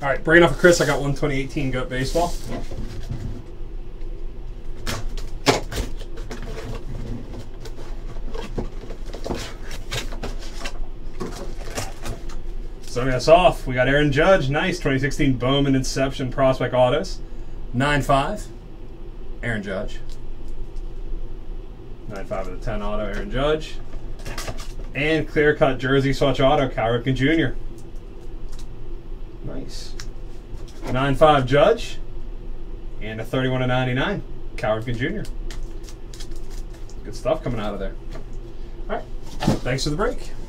All right, breaking off of Chris, I got one 2018 GOAT baseball. Starting us off, we got Aaron Judge. Nice 2016 Bowman Inception Prospect Autos. 9.5, Aaron Judge. 9.5 of the 10 auto, Aaron Judge. And clear cut jersey swatch auto, Cal Ripken Jr. Nice. 9.5 Judge. And a 31/99, Cal Ripken Jr. Good stuff coming out of there. All right, thanks for the break.